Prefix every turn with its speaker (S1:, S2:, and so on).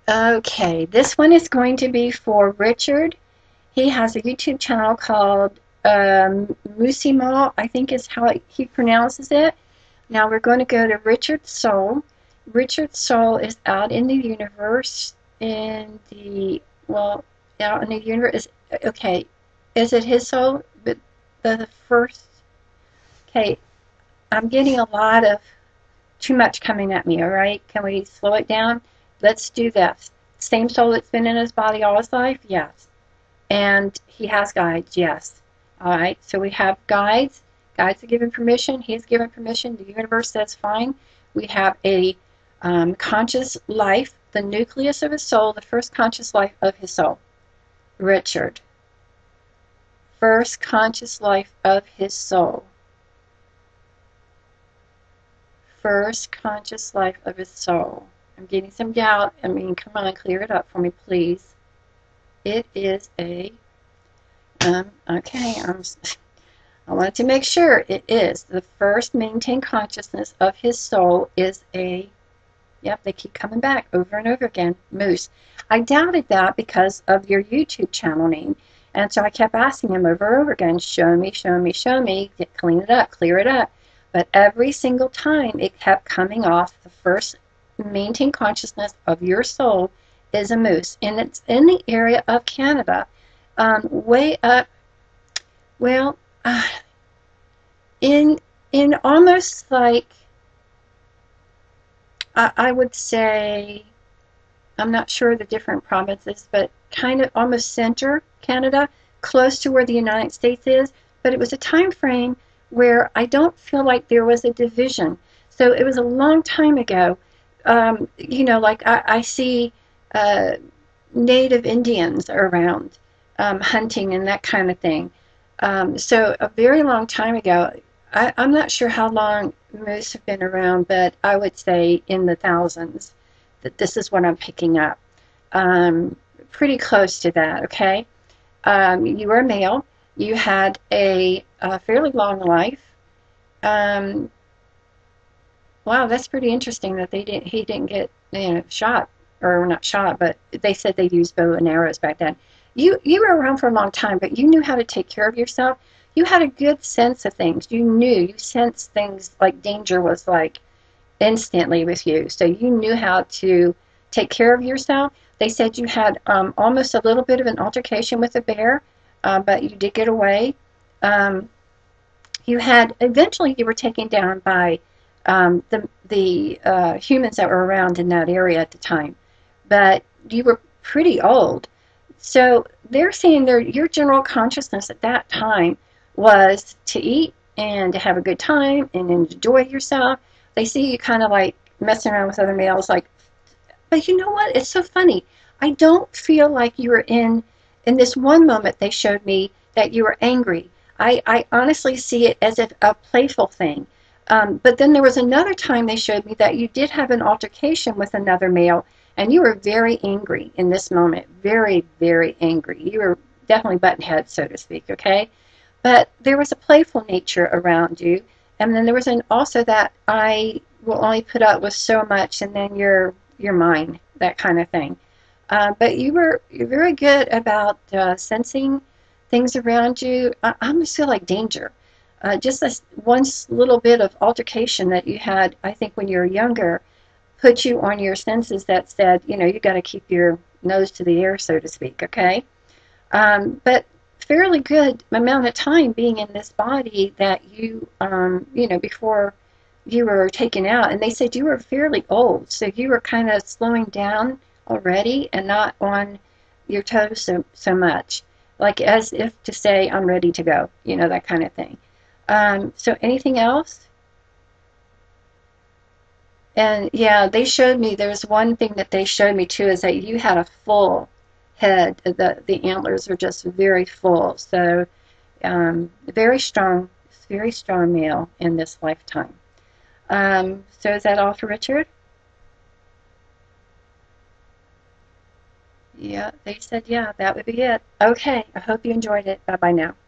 S1: Okay, this one is going to be for Richard. He has a YouTube channel called mooseemall, I think is how he pronounces it. Now we're going to go to Richard's Soul. Richard's Soul is out in the universe, well, out in the universe. Okay, is it his soul? But the first, okay, I'm getting a lot of too much coming at me, all right? Can we slow it down? Let's do this. Same soul that's been in his body all his life? Yes. And he has guides? Yes. All right, so we have guides. Guides are given permission. He's given permission. The universe says fine. We have a conscious life, the nucleus of his soul, the first conscious life of his soul. Richard. First conscious life of his soul. First conscious life of his soul. I'm getting some doubt. I mean, come on, clear it up for me, please. It is a, okay, I want to make sure it is. The first maintained consciousness of his soul is a, yep, they keep coming back over and over again, moose. I doubted that because of your YouTube channel name. And so I kept asking him over and over again, show me, show me, show me, clean it up, clear it up. But every single time it kept coming off, the first maintained consciousness of your soul is a moose. And it's in the area of Canada, way up, well, in almost like, I would say, I'm not sure the different provinces, but kind of almost center Canada, close to where the United States is. But it was a time frame where I don't feel like there was a division. So it was a long time ago. You know, like I see native Indians around hunting and that kind of thing. So a very long time ago. I'm not sure how long moose have been around, but I would say in the thousands. That this is what I'm picking up. Pretty close to that, okay? You were a male. You had a fairly long life. Wow, that's pretty interesting that he didn't get, you know, shot, or not shot, but they said they used bow and arrows back then. You were around for a long time, but you knew how to take care of yourself. You had a good sense of things. You sensed things like danger was like instantly with you. So you knew how to take care of yourself. They said you had almost a little bit of an altercation with a bear, but you did get away. Eventually you were taken down by the humans that were around in that area at the time. But you were pretty old. So they're saying your general consciousness at that time was to eat and to have a good time and enjoy yourself. They see you kind of like messing around with other males, like, but you know what? It's so funny. I don't feel like you were in this one moment they showed me that you were angry. I honestly see it as if a playful thing. But then there was another time they showed me that you did have an altercation with another male, and you were very angry in this moment. Very, very angry. You were definitely button head, so to speak, okay? But there was a playful nature around you. And then there was also that I will only put up with so much, and then you're mine, that kind of thing. But you're very good about sensing things around you. I almost feel like danger. Just this one little bit of altercation that you had, I think, when you were younger, put you on your senses that said, you know, you got to keep your nose to the air, so to speak. Okay, but fairly good amount of time being in this body that you, you know, before you were taken out. And they said you were fairly old, so you were kind of slowing down already and not on your toes so much. Like as if to say, I'm ready to go, you know, that kind of thing. So anything else? And yeah, they showed me, there's one thing that they showed me too, is that you had a full head. The antlers are just very full. So very strong male in this lifetime. So is that all for Richard? Yeah, they said yeah, that would be it. Okay, I hope you enjoyed it. Bye-bye now.